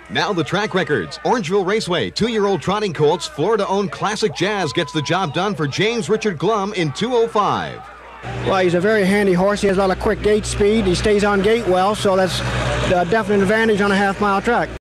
Now the track records. Orangeville Raceway, 2-year-old trotting colts, Florida-owned Classic Jazz gets the job done for James Richard Gluhm in 2:05. Well, he's a very handy horse. He has a lot of quick gate speed. He stays on gate well, so that's a definite advantage on a half-mile track.